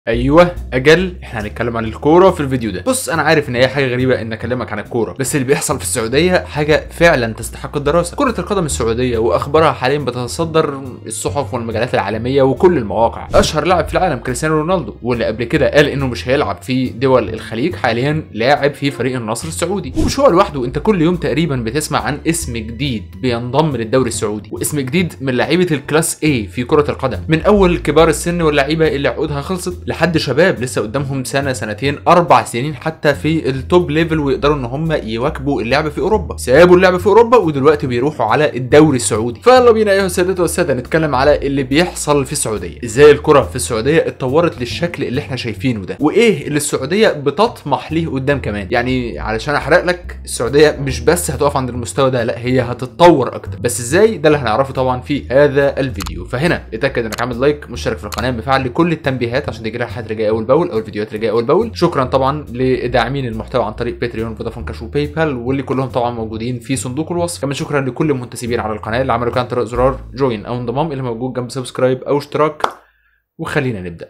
ايوه اجل احنا هنتكلم عن الكوره في الفيديو ده. بص انا عارف ان هي حاجه غريبه ان اكلمك عن الكوره، بس اللي بيحصل في السعوديه حاجه فعلا تستحق الدراسه. كره القدم السعوديه واخبارها حاليا بتتصدر الصحف والمجلات العالميه وكل المواقع. اشهر لاعب في العالم كريستيانو رونالدو، واللي قبل كده قال انه مش هيلعب في دول الخليج، حاليا لاعب في فريق النصر السعودي. ومش هو لوحده، انت كل يوم تقريبا بتسمع عن اسم جديد بينضم للدوري السعودي، واسم جديد من لعيبه الكلاس A في كره القدم، من اول كبار السن واللعيبه اللي عقودها خلصت لحد شباب لسه قدامهم سنه سنتين 4 سنين حتى في التوب ليفل، ويقدروا ان هم يواكبوا اللعب في اوروبا. سابوا اللعب في اوروبا ودلوقتي بيروحوا على الدوري السعودي. فيلا بينا ايها السادات والساده نتكلم على اللي بيحصل في السعوديه، ازاي الكره في السعوديه اتطورت للشكل اللي احنا شايفينه ده، وايه اللي السعوديه بتطمح ليه قدام كمان. يعني علشان احرق لك، السعوديه مش بس هتقف عند المستوى ده، لا هي هتتطور اكتر. بس ازاي؟ ده اللي هنعرفه طبعا في هذا الفيديو. فهنا اتاكد انك عامل لايك، مشترك في القناه، مفعل لكل التنبيهات عشان تجيلك حد رجاء اول باول او الفيديوهات رجاء اول باول. شكرا طبعا لداعمين المحتوى عن طريق باتريون، فودافون كاش، وباي بال، واللي كلهم طبعا موجودين في صندوق الوصف. كمان شكرا لكل المنتسبين على القناه اللي عملوا كان زرار جوين او انضمام اللي موجود جنب سبسكرايب او اشتراك. وخلينا نبدا.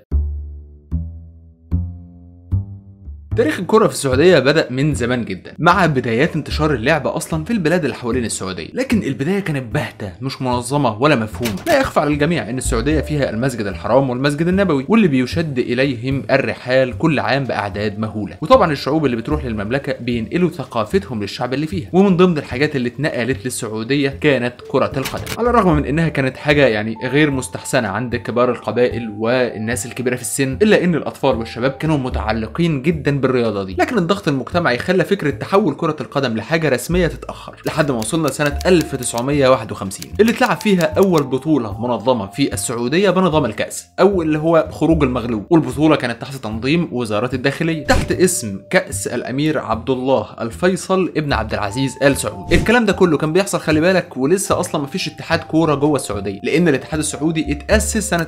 تاريخ الكرة في السعودية بدأ من زمان جدا، مع بدايات انتشار اللعبة أصلا في البلاد اللي حوالين السعودية، لكن البداية كانت باهتة مش منظمة ولا مفهومة. لا يخفى على الجميع إن السعودية فيها المسجد الحرام والمسجد النبوي، واللي بيشد إليهم الرحال كل عام بأعداد مهولة. وطبعا الشعوب اللي بتروح للمملكة بينقلوا ثقافتهم للشعب اللي فيها، ومن ضمن الحاجات اللي اتنقلت للسعودية كانت كرة القدم، على الرغم من إنها كانت حاجة يعني غير مستحسنة عند كبار القبائل والناس الكبيرة في السن، إلا إن الأطفال والشباب كانوا متعلقين جدا بالرياضه دي. لكن الضغط المجتمعي خلى فكره تحول كره القدم لحاجه رسميه تتاخر، لحد ما وصلنا لسنه 1951 اللي اتلعب فيها اول بطوله منظمه في السعوديه بنظام الكاس، او اللي هو خروج المغلوب. والبطوله كانت تحت تنظيم وزاره الداخليه تحت اسم كاس الامير عبد الله الفيصل ابن عبد العزيز ال سعود. الكلام ده كله كان بيحصل خلي بالك، ولسه اصلا ما فيش اتحاد كوره جوه السعوديه، لان الاتحاد السعودي اتاسس سنه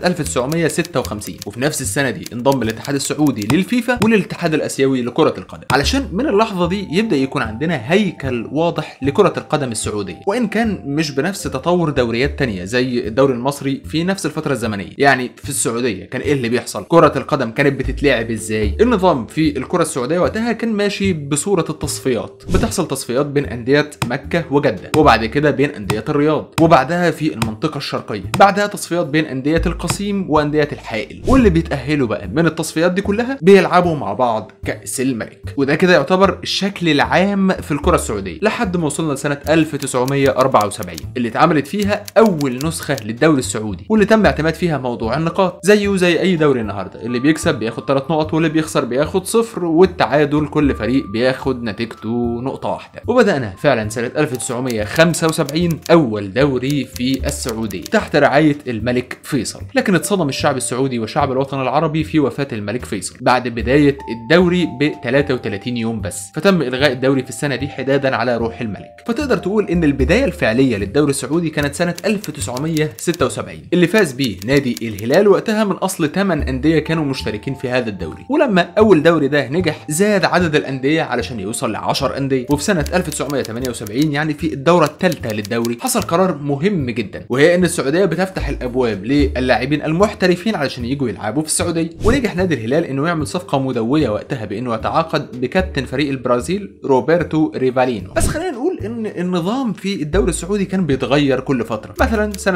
1956، وفي نفس السنه دي انضم الاتحاد السعودي للفيفا وللاتحاد الاسيوي لكرة القدم، علشان من اللحظة دي يبدأ يكون عندنا هيكل واضح لكرة القدم السعودية، وإن كان مش بنفس تطور دوريات تانية زي الدوري المصري في نفس الفترة الزمنية. يعني في السعودية كان إيه اللي بيحصل؟ كرة القدم كانت بتتلعب إزاي؟ النظام في الكرة السعودية وقتها كان ماشي بصورة التصفيات، بتحصل تصفيات بين أندية مكة وجدة، وبعد كده بين أندية الرياض، وبعدها في المنطقة الشرقية، بعدها تصفيات بين أندية القصيم وأندية الحائل، واللي بيتأهلوا بقى من التصفيات دي كلها بيلعبوا مع بعض كأس الملك. وده كده يعتبر الشكل العام في الكرة السعودية، لحد ما وصلنا لسنة 1974 اللي اتعملت فيها أول نسخة للدوري السعودي، واللي تم اعتماد فيها موضوع النقاط زيه زي أي دوري النهارده، اللي بيكسب بياخد 3 نقط واللي بيخسر بياخد 0، والتعادل كل فريق بياخد نتيجته نقطة واحدة. وبدأنا فعلا سنة 1975 أول دوري في السعودية تحت رعاية الملك فيصل، لكن اتصدم الشعب السعودي وشعب الوطن العربي في وفاة الملك فيصل بعد بداية الدوري ب 33 يوم بس، فتم إلغاء الدوري في السنة دي حدادا على روح الملك. فتقدر تقول إن البداية الفعلية للدوري السعودي كانت سنة 1976 اللي فاز بيه نادي الهلال وقتها من أصل 8 أندية كانوا مشتركين في هذا الدوري. ولما أول دوري ده نجح زاد عدد الأندية علشان يوصل ل 10 أندية. وفي سنة 1978 يعني في الدورة الثالثة للدوري حصل قرار مهم جدا، وهي إن السعودية بتفتح الأبواب للاعبين المحترفين علشان يجوا يلعبوا في السعودية. ونجح نادي الهلال إنه يعمل صفقة مدوية وقتها بإنه يتعاقد بكابتن فريق البرازيل روبرتو ريفالينو. بس خلينا نقول ان النظام في الدوري السعودي كان بيتغير كل فتره. مثلا سنه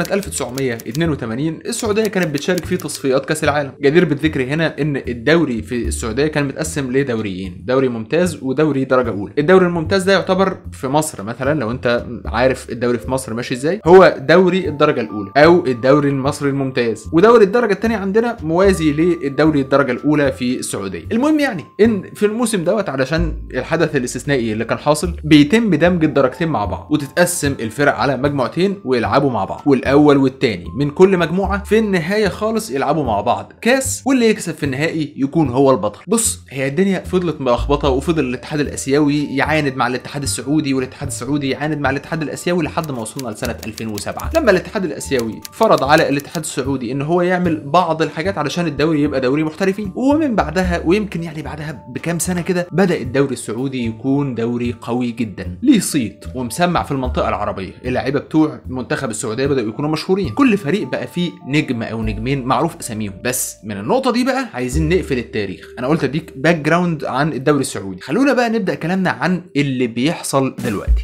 1982 السعوديه كانت بتشارك في تصفيات كاس العالم. جدير بالذكر هنا ان الدوري في السعوديه كان متقسم لدوريين، دوري ممتاز ودوري درجه اولى. الدوري الممتاز ده يعتبر في مصر مثلا، لو انت عارف الدوري في مصر ماشي ازاي، هو دوري الدرجه الاولى او الدوري المصري الممتاز، ودوري الدرجه الثانيه عندنا موازي للدوري الدرجه الاولى في السعوديه. المهم يعني ان في الموسم دوت علشان الحدث الاستثنائي اللي كان حاصل بيتم دمج الدرجتين مع بعض، وتتقسم الفرق على مجموعتين ويلعبوا مع بعض، والاول والثاني من كل مجموعه في النهايه خالص يلعبوا مع بعض كاس، واللي يكسب في النهائي يكون هو البطل. بص هي الدنيا فضلت ملخبطه، وفضل الاتحاد الاسيوي يعاند مع الاتحاد السعودي، والاتحاد السعودي يعاند مع الاتحاد الاسيوي، لحد ما وصلنا لسنه 2007 لما الاتحاد الاسيوي فرض على الاتحاد السعودي ان هو يعمل بعض الحاجات علشان الدوري يبقى دوري محترفين. ومن بعدها ويمكن يعني بعدها بكام سنه كده بدا الدوري السعودي يكون دوري قوي جدا، ليه صيت ومسمع في المنطقه العربيه. اللعيبه بتوع منتخب السعوديه بداوا يكونوا مشهورين، كل فريق بقى فيه نجم او نجمين معروف اساميهم. بس من النقطه دي بقى عايزين نقفل التاريخ. انا قلت اديك باك جراوند عن الدوري السعودي، خلونا بقى نبدا كلامنا عن اللي بيحصل دلوقتي.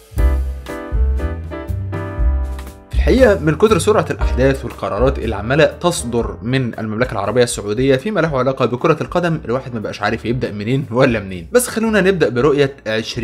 الحقيقه من كتر سرعه الاحداث والقرارات اللي عماله تصدر من المملكه العربيه السعوديه فيما له علاقه بكره القدم، الواحد ما بقاش عارف يبدا منين ولا منين. بس خلونا نبدا برؤيه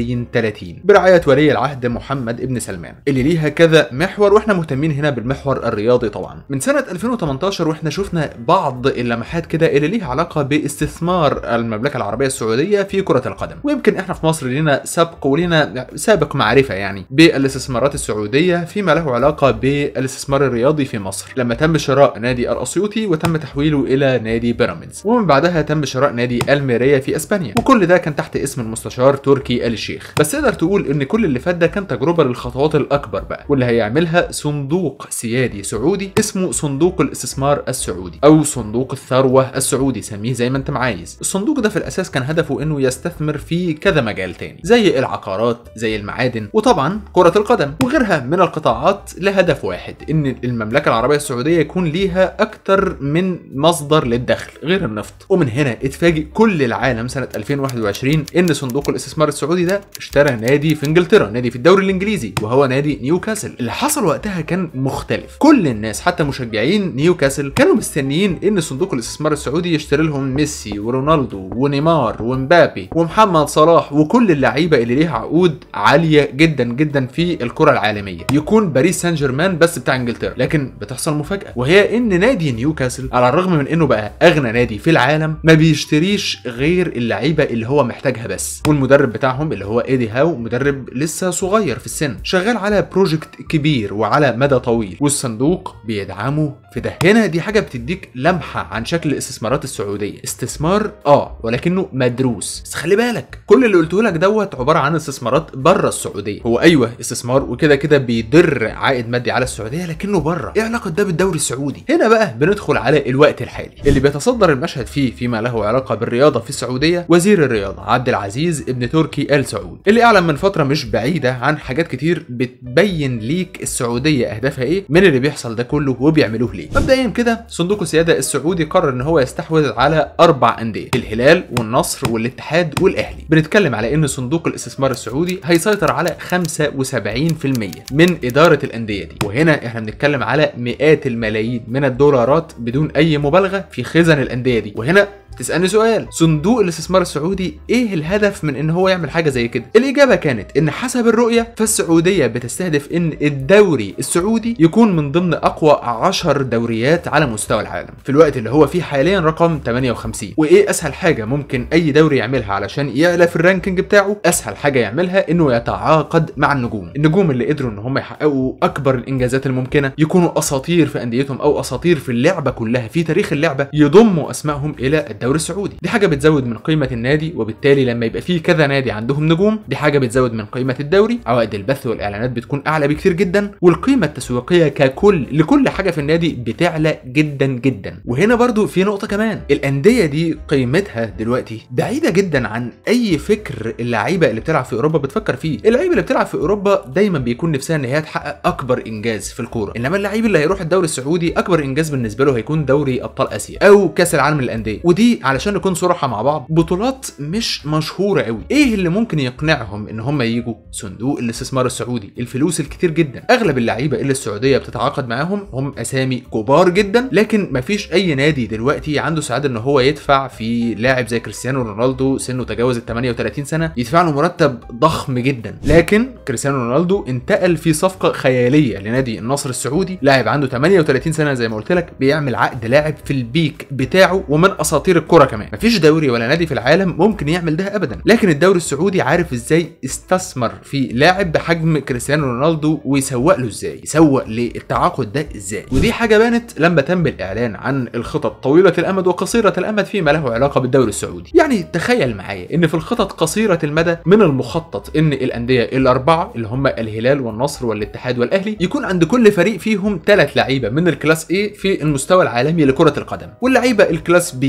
2030 برعايه ولي العهد محمد ابن سلمان، اللي ليها كذا محور، واحنا مهتمين هنا بالمحور الرياضي طبعا. من سنه 2018 واحنا شفنا بعض اللمحات كده اللي ليها علاقه باستثمار المملكه العربيه السعوديه في كره القدم، ويمكن احنا في مصر لينا سبق ولينا سابق معرفه يعني بالاستثمارات السعوديه فيما له علاقه بالاستثمار الرياضي في مصر، لما تم شراء نادي الاسيوطي وتم تحويله الى نادي بيراميدز، ومن بعدها تم شراء نادي الميريا في اسبانيا، وكل ده كان تحت اسم المستشار تركي آل الشيخ. بس تقدر تقول ان كل اللي فات ده كان تجربه للخطوات الاكبر بقى، واللي هيعملها صندوق سيادي سعودي اسمه صندوق الاستثمار السعودي او صندوق الثروه السعودي، سميه زي ما انت عايز. الصندوق ده في الاساس كان هدفه انه يستثمر في كذا مجال تاني، زي العقارات، زي المعادن، وطبعا كره القدم وغيرها من القطاعات، لهدف واحد، ان المملكه العربيه السعوديه يكون ليها اكتر من مصدر للدخل غير النفط. ومن هنا اتفاجئ كل العالم سنه 2021 ان صندوق الاستثمار السعودي ده اشترى نادي في انجلترا، نادي في الدوري الانجليزي، وهو نادي نيوكاسل. اللي حصل وقتها كان مختلف، كل الناس حتى مشجعين نيوكاسل كانوا مستنيين ان صندوق الاستثمار السعودي يشتري لهم ميسي ورونالدو ونيمار ومبابي ومحمد صلاح وكل اللعيبه اللي ليها عقود عاليه جدا جدا في الكره العالميه، يكون باريس سان جيرمان بس بتاع انجلترا. لكن بتحصل مفاجاه، وهي ان نادي نيوكاسل على الرغم من انه بقى اغنى نادي في العالم ما بيشتريش غير اللعيبه اللي هو محتاجها بس، والمدرب بتاعهم اللي هو ايدي هاو مدرب لسه صغير في السن، شغال على بروجكت كبير وعلى مدى طويل، والصندوق بيدعمه في ده. هنا دي حاجه بتديك لمحه عن شكل الاستثمارات السعوديه، استثمار ولكنه مدروس. بس خلي بالك كل اللي قلته لك دوت عباره عن استثمارات بره السعوديه. هو ايوه استثمار وكده كده بيدر عائد مادي على السعوديه، لكنه بره. ايه علاقه ده بالدوري السعودي؟ هنا بقى بندخل على الوقت الحالي اللي بيتصدر المشهد فيه فيما له علاقه بالرياضه في السعوديه وزير الرياضه عبد العزيز ابن تركي آل سعود، اللي اعلن من فتره مش بعيده عن حاجات كتير بتبين ليك السعوديه اهدافها ايه من اللي بيحصل ده كله وبيعملوه ليه. مبدئيا كده صندوق السياده السعودي قرر ان هو يستحوذ على 4 انديه، الهلال والنصر والاتحاد والاهلي. بنتكلم على ان صندوق الاستثمار السعودي هيسيطر على 75% من اداره الانديه دي، وهنا احنا بنتكلم على مئات الملايين من الدولارات بدون اي مبالغه في خزن الانديه دي. وهنا تسألني سؤال، صندوق الاستثمار السعودي ايه الهدف من ان هو يعمل حاجه زي كده؟ الاجابه كانت ان حسب الرؤيه فالسعوديه بتستهدف ان الدوري السعودي يكون من ضمن اقوى 10 دوريات على مستوى العالم في الوقت اللي هو فيه حاليا رقم 58. وايه اسهل حاجه ممكن اي دوري يعملها علشان يعلى في الرانكينج بتاعه؟ اسهل حاجه يعملها انه يتعاقد مع النجوم اللي قدروا ان هم يحققوا اكبر الانجازات الممكنه، يكونوا اساطير في انديتهم او اساطير في اللعبه كلها في تاريخ اللعبه، يضموا اسمائهم الى الدوري السعودي. دي حاجه بتزود من قيمه النادي، وبالتالي لما يبقى فيه كذا نادي عندهم نجوم دي حاجه بتزود من قيمه الدوري، عوائد البث والاعلانات بتكون اعلى بكتير جدا، والقيمه التسويقيه ككل لكل حاجه في النادي بتعلى جدا جدا. وهنا برضو في نقطه كمان، الانديه دي قيمتها دلوقتي بعيده جدا عن اي فكر اللعيبه اللي بتلعب في اوروبا بتفكر فيه. اللعيبه اللي بتلعب في اوروبا دايما بيكون نفسها ان هي تحقق اكبر انجاز في الكوره، انما اللعيب اللي هيروح الدوري السعودي اكبر انجاز بالنسبه له هيكون دوري ابطال اسيا او كاس العالم للانديه، ودي علشان نكون صراحه مع بعض بطولات مش مشهوره قوي. ايه اللي ممكن يقنعهم ان هم ييجوا؟ صندوق الاستثمار السعودي، الفلوس الكتير جدا. اغلب اللعيبه اللي السعوديه بتتعاقد معاهم هم اسامي كبار جدا، لكن مفيش اي نادي دلوقتي عنده سعاده ان هو يدفع في لاعب زي كريستيانو رونالدو سنه تجاوز ال 38 سنه يدفع له مرتب ضخم جدا. لكن كريستيانو رونالدو انتقل في صفقه خياليه لنادي النصر السعودي، لاعب عنده 38 سنه زي ما قلت لك، بيعمل عقد لاعب في البيك بتاعه ومن اساطير الكره كمان. مفيش دوري ولا نادي في العالم ممكن يعمل ده ابدا، لكن الدوري السعودي عارف ازاي استثمر في لاعب بحجم كريستيانو رونالدو ويسوق له ازاي، يسوق للتعاقد ده ازاي. ودي حاجه بانت لما تم الاعلان عن الخطط طويله الامد وقصيره الامد فيما له علاقه بالدوري السعودي. يعني تخيل معايا ان في الخطط قصيره المدى من المخطط ان الانديه الاربعه اللي هم الهلال والنصر والاتحاد والاهلي يكون عند كل فريق فيهم 3 لعيبه من الكلاس A في المستوى العالمي لكره القدم، واللعيبه الكلاس B او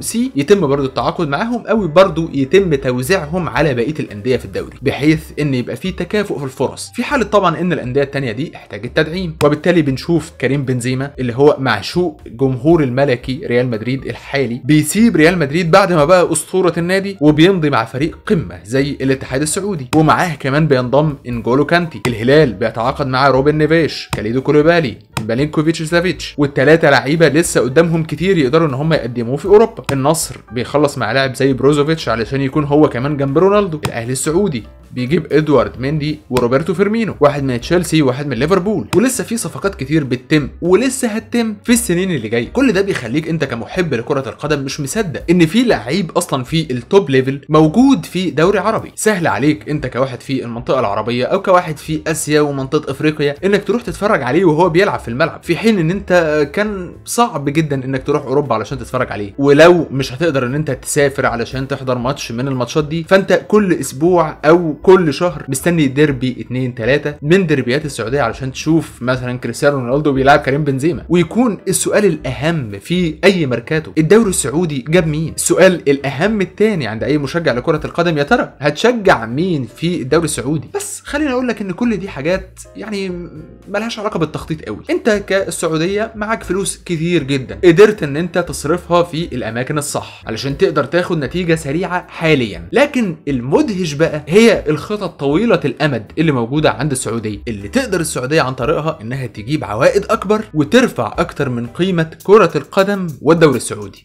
سي يتم برضو التعاقد معاهم او برضو يتم توزيعهم على بقيه الانديه في الدوري، بحيث ان يبقى في تكافؤ في الفرص، في حاله طبعا ان الانديه الثانيه دي احتاجت تدعيم. وبالتالي بنشوف كريم بنزيما اللي هو معشوق جمهور الملكي ريال مدريد الحالي بيسيب ريال مدريد بعد ما بقى اسطوره النادي وبيمضي مع فريق قمه زي الاتحاد السعودي، ومعاه كمان بينضم انجولو كانتي. الهلال بيتعاقد مع روبن نيفيش، كاليدو كولوبالي، بالينكوفيتش سافيتش، والثلاثه لعيبه لسه قدامهم كتير يقدروا ان هم يقدموه في اوروبا. النصر بيخلص مع لاعب زي بروزوفيتش علشان يكون هو كمان جنب رونالدو. الاهلي السعودي بيجيب ادوارد مندي وروبرتو فيرمينو، واحد من تشيلسي وواحد من ليفربول. ولسه في صفقات كتير بتتم ولسه هتتم في السنين اللي جايه. كل ده بيخليك انت كمحب لكره القدم مش مصدق ان في لعيب اصلا في التوب ليفل موجود في دوري عربي. سهل عليك انت كواحد في المنطقه العربيه او كواحد في اسيا ومنطقه افريقيا انك تروح تتفرج عليه وهو بيلعب في الملعب، في حين ان انت كان صعب جدا انك تروح اوروبا علشان تتفرج عليه. ولو مش هتقدر ان انت تسافر علشان تحضر ماتش من الماتشات دي، فانت كل اسبوع او كل شهر مستني ديربي 2 3 من ديربيات السعوديه علشان تشوف مثلا كريستيانو رونالدو بيلعب كريم بنزيما. ويكون السؤال الاهم في اي ميركاتو الدوري السعودي جاب مين؟ السؤال الاهم الثاني عند اي مشجع لكره القدم، يا ترى هتشجع مين في الدوري السعودي؟ بس خليني اقول لك ان كل دي حاجات يعني ملهاش علاقه بالتخطيط قوي. انت كالسعوديه معاك فلوس كتير جدا قدرت ان انت تصرفها في الاماكن الصح علشان تقدر تاخد نتيجه سريعه حاليا، لكن المدهش بقى هي الخطط طويله الامد اللي موجوده عند السعوديه، اللي تقدر السعوديه عن طريقها انها تجيب عوائد اكبر وترفع اكتر من قيمه كره القدم والدوري السعودي.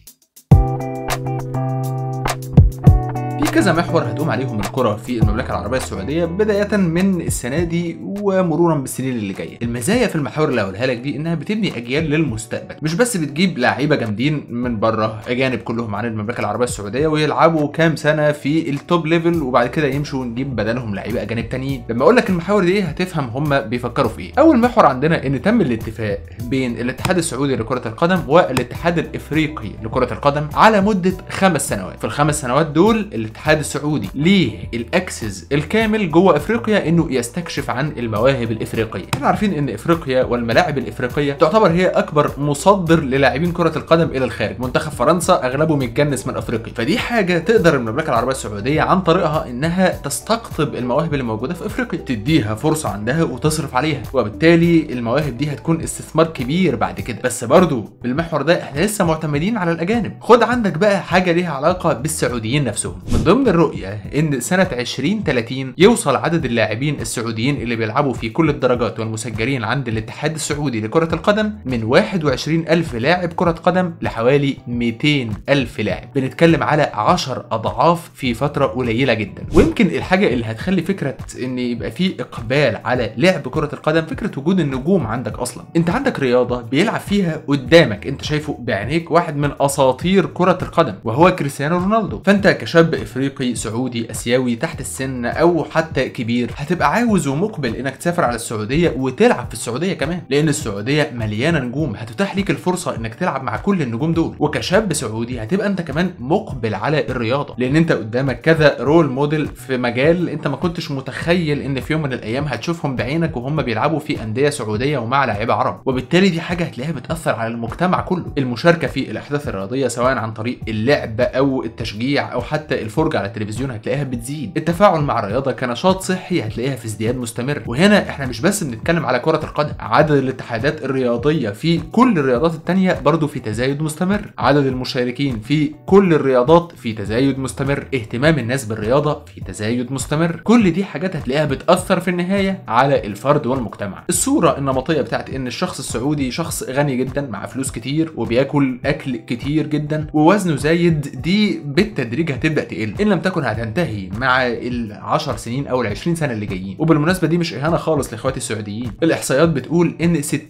كذا محور هتقوم عليهم الكرة في المملكة العربية السعودية بداية من السنة دي ومرورا بالسنين اللي جاية. المزايا في المحاور اللي هقولها لك دي انها بتبني اجيال للمستقبل، مش بس بتجيب لعيبة جامدين من بره اجانب كلهم عن المملكة العربية السعودية ويلعبوا كام سنة في التوب ليفل وبعد كده يمشوا ونجيب بدلهم لعيبة اجانب تانيين. لما اقول لك المحاور دي هتفهم هم بيفكروا في ايه. اول محور عندنا ان تم الاتفاق بين الاتحاد السعودي لكرة القدم والاتحاد الافريقي لكرة القدم على مدة 5 سنوات. في الخمس سنوات دول الاتحاد السعودي ليه الاكسس الكامل جوه افريقيا انه يستكشف عن المواهب الافريقيه. احنا عارفين ان افريقيا والملاعب الافريقيه تعتبر هي اكبر مصدر للاعبين كره القدم الى الخارج. منتخب فرنسا اغلبه متجنس من افريقيا، فدي حاجه تقدر المملكه العربيه السعوديه عن طريقها انها تستقطب المواهب اللي موجوده في افريقيا، تديها فرصه عندها وتصرف عليها، وبالتالي المواهب دي هتكون استثمار كبير بعد كده. بس برضو بالمحور ده احنا لسه معتمدين على الاجانب. خد عندك بقى حاجه ليها علاقه بالسعوديين نفسهم. من ضمن الرؤيه ان سنه 2030 يوصل عدد اللاعبين السعوديين اللي بيلعبوا في كل الدرجات والمسجلين عند الاتحاد السعودي لكره القدم من 21,000 لاعب كره قدم لحوالي 200,000 لاعب. بنتكلم على 10 اضعاف في فتره قليله جدا. ويمكن الحاجه اللي هتخلي فكره ان يبقى في اقبال على لعب كره القدم فكره وجود النجوم عندك. اصلا انت عندك رياضه بيلعب فيها قدامك انت شايفه بعينيك واحد من اساطير كره القدم وهو كريستيانو رونالدو، فانت كشاب افريقي سعودي اسيوي تحت السن او حتى كبير هتبقى عاوز ومقبل انك تسافر على السعوديه وتلعب في السعوديه كمان، لان السعوديه مليانه نجوم هتتاح ليك الفرصه انك تلعب مع كل النجوم دول. وكشاب سعودي هتبقى انت كمان مقبل على الرياضه لان انت قدامك كذا رول موديل في مجال انت ما كنتش متخيل ان في يوم من الايام هتشوفهم بعينك وهم بيلعبوا في انديه سعوديه ومع لاعيبه عرب. وبالتالي دي حاجه هتلاقيها بتاثر على المجتمع كله. المشاركه في الاحداث الرياضيه سواء عن طريق اللعب او التشجيع او حتى الفرجه على التلفزيون هتلاقيها بتزيد. التفاعل مع الرياضه كنشاط صحي هتلاقيها في ازدياد مستمر. وهنا احنا مش بس بنتكلم على كره القدم، عدد الاتحادات الرياضيه في كل الرياضات التانيه برضو في تزايد مستمر، عدد المشاركين في كل الرياضات في تزايد مستمر، اهتمام الناس بالرياضه في تزايد مستمر. كل دي حاجات هتلاقيها بتاثر في النهايه على الفرد والمجتمع. الصوره النمطيه بتاعت ان الشخص السعودي شخص غني جدا مع فلوس كتير وبياكل اكل كتير جدا ووزنه زايد، دي بالتدريج هتبدا تقل ان لم تكن هتنتهي مع ال10 سنين او ال20 سنه اللي جايين. وبالمناسبه دي مش اهانه خالص لاخواتي السعوديين، الاحصائيات بتقول ان 60%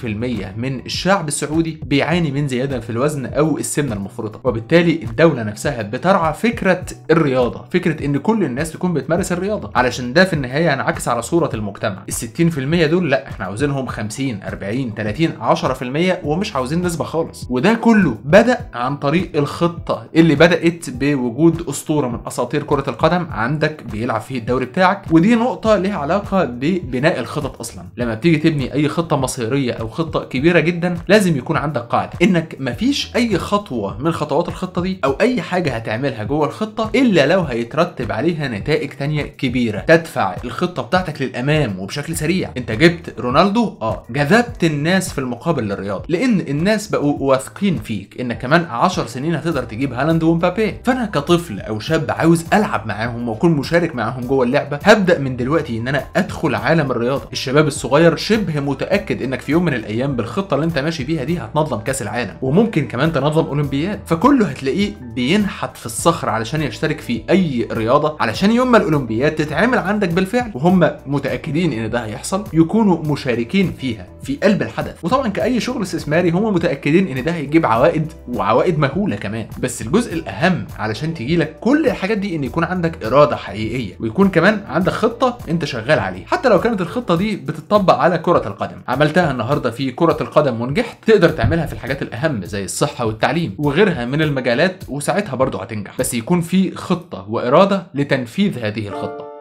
من الشعب السعودي بيعاني من زياده في الوزن او السمنه المفرطه. وبالتالي الدوله نفسها بترعى فكره الرياضه، فكره ان كل الناس تكون بتمارس الرياضه علشان ده في النهايه ينعكس على صوره المجتمع. ال60% دول لا، احنا عاوزينهم 50 40 30 10% ومش عاوزين نسبه خالص. وده كله بدا عن طريق الخطه اللي بدات بوجود اسطوره اسطوره من اساطير كره القدم عندك بيلعب فيه الدوري بتاعك، ودي نقطه ليها علاقه ببناء الخطط. اصلا لما بتيجي تبني اي خطه مصيريه او خطه كبيره جدا لازم يكون عندك قاعده انك مفيش اي خطوه من خطوات الخطه دي او اي حاجه هتعملها جوه الخطه الا لو هيترتب عليها نتائج تانية كبيره تدفع الخطه بتاعتك للامام وبشكل سريع. انت جبت رونالدو، جذبت الناس في المقابل للرياضه، لان الناس بقوا واثقين فيك انك كمان 10 سنين هتقدر تجيب هالاند ومبابي. فانا كطفل او شاب عاوز العب معاهم واكون مشارك معاهم جوه اللعبه، هبدا من دلوقتي ان انا ادخل عالم الرياضه. الشباب الصغير شبه متاكد انك في يوم من الايام بالخطه اللي انت ماشي بيها دي هتنظم كاس العالم، وممكن كمان تنظم اولمبياد. فكله هتلاقيه بينحت في الصخر علشان يشترك في اي رياضه، علشان يوم ما الاولمبياد تتعمل عندك بالفعل وهم متاكدين ان ده هيحصل يكونوا مشاركين فيها في قلب الحدث. وطبعا كاي شغل استثماري هم متاكدين ان ده هيجيب عوائد وعوائد مهوله كمان. بس الجزء الاهم علشان تجيلك كل الحاجات دي ان يكون عندك اراده حقيقيه، ويكون كمان عندك خطه انت شغال عليها. حتى لو كانت الخطه دي بتطبق على كره القدم، عملتها النهارده في كره القدم ونجحت، تقدر تعملها في الحاجات الاهم زي الصحه والتعليم وغيرها من المجالات، وساعتها برضه هتنجح. بس يكون في خطه واراده لتنفيذ هذه الخطه.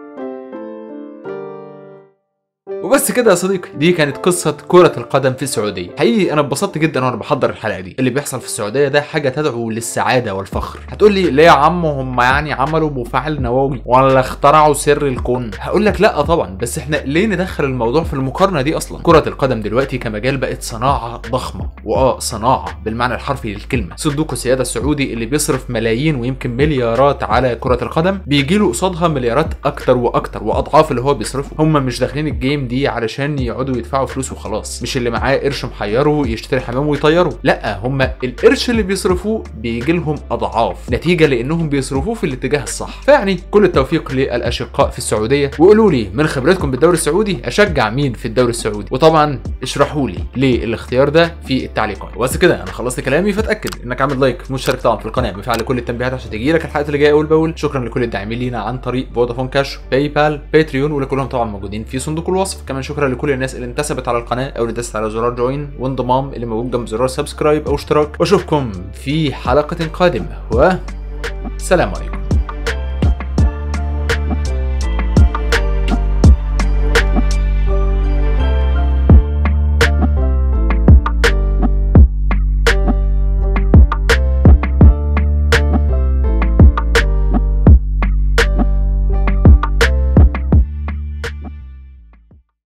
وبس كده يا صديقي، دي كانت قصة كرة القدم في السعودية. حقيقي انا اتبسطت جدا وانا بحضر الحلقة دي. اللي بيحصل في السعودية ده حاجة تدعو للسعادة والفخر. هتقول لي ليه يا عم هم يعني عملوا مفاعل نووي ولا اخترعوا سر الكون؟ هقول لك لا طبعا، بس احنا ليه ندخل الموضوع في المقارنة دي اصلا؟ كرة القدم دلوقتي كمجال بقت صناعة ضخمة، صناعة بالمعنى الحرفي للكلمة. صندوق السيادة السعودي اللي بيصرف ملايين ويمكن مليارات على كرة القدم بيجي له قصادها مليارات اكتر واكتر واضعاف اللي هو بيصرفه. هم مش داخلين الجيم دي علشان يقعدوا يدفعوا فلوس وخلاص، مش اللي معاه قرش محيره يشتري حمام ويطيره، لا، هم القرش اللي بيصرفوه بيجي لهم اضعاف نتيجه لانهم بيصرفوه في الاتجاه الصح. فيعني كل التوفيق للاشقاء في السعوديه، وقولوا لي من خبرتكم بالدوري السعودي اشجع مين في الدوري السعودي، وطبعا اشرحوا لي ليه الاختيار ده في التعليقات. وبس كده انا خلصت كلامي، فتاكد انك عامل لايك، مشترك طبعا في القناه، بفعل كل التنبيهات عشان تجيلك الحلقات اللي جايه اول باول. شكرا لكل الداعمين لينا عن طريق فودافون كاش، باي بال، باتريون، ولكلهم طبعا موجودين في صندوق الوصف. كمان شكرا لكل الناس اللي انتسبت على القناه او اللي دست على زرار جوين وانضمام اللي موجود جنب زرار سبسكرايب او اشتراك. واشوفكم في حلقه قادمه، وسلام عليكم.